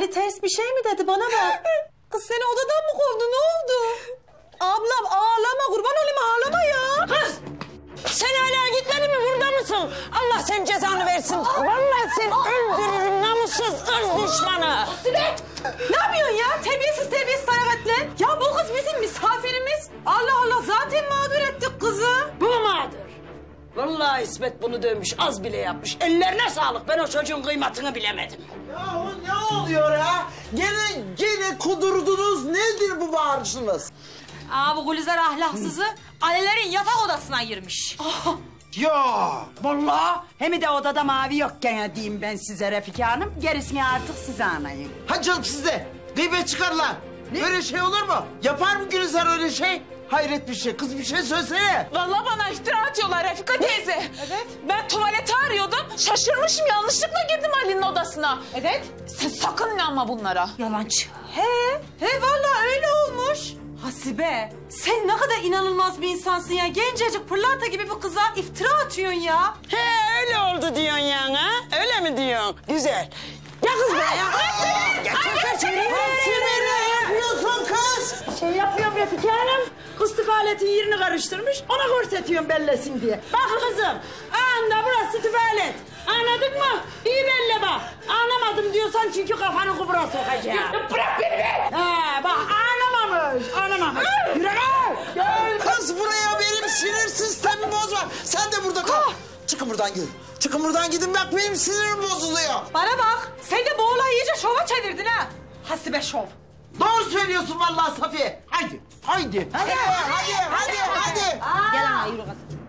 Ali ters bir şey mi dedi bana bak. Kız seni odadan mı kovdu ne oldu? Ablam ağlama kurban olayım ağlama ya. Kız! Sen hala gitmedin mi? Burada mısın? Allah senin cezanı versin. Vallahi seni öldürürüm namussuz ırz düşmanı. Silet! Ne yapıyorsun ya? Terbiyesiz hareketler. Ya bu kız bizim misafirimiz. Allah Allah zaten mağdur ettik kızı. Bu mağdur. Vallahi İsmet bunu dövmüş, az bile yapmış. Ellerine sağlık. Ben o çocuğun kıymetini bilemedim. Yahu ne oluyor ha? Gene kudurdunuz. Nedir bu bağırışınız? Bu Gülizar ahlaksızı Alilerin yatak odasına girmiş. Ya Vallahi hem de odada mavi yokken ya diyeyim ben size Refika Hanım. Gerisini artık size anlayın. hadi canım size. Gıybet çıkarlar. Öyle şey olur mu? Yapar mı Gülizar öyle şey? Hayret bir şey. Kız bir şey söylesene. Vallahi bana iftira atıyorlar Refika teyze. Evet. Ben tuvaleti arıyordum. Şaşırmışım yanlışlıkla girdim Ali'nin odasına. Evet. Sen sakın inanma bunlara. Yalancı. He vallahi öyle olmuş. Hasibe sen ne kadar inanılmaz bir insansın ya. Gencecik pırlanta gibi bir kıza iftira atıyorsun ya. He öyle oldu diyorsun yani ha? Öyle mi diyorsun? Güzel. Ya kız be ya. Hasibe ne yapıyorsun kız? Şey yapıyorum Refika Hanım. Kız tüfaletin yerini karıştırmış. Ona görsetiyorum bellesin diye. Bak kızım. Anda burası tüfalet. Anladın mı? İyi belle bak. Anlamadım diyorsan çünkü kafanı kubura sokacağım. Ya bırak beni be! Bak anlamamış. Yürü lan. Gel. Kız buraya benim sinir sistemimi bozma. Sen de burada kal. Çıkın buradan gidin. Çıkın buradan gidin bak benim sinirim bozuluyor. Bana bak sen de bu olayı iyice şova çevirdin ha. Hasibe şov. Doğru söylüyorsun vallahi Safiye. Haydi. Hadi. Gel ana yürü kız.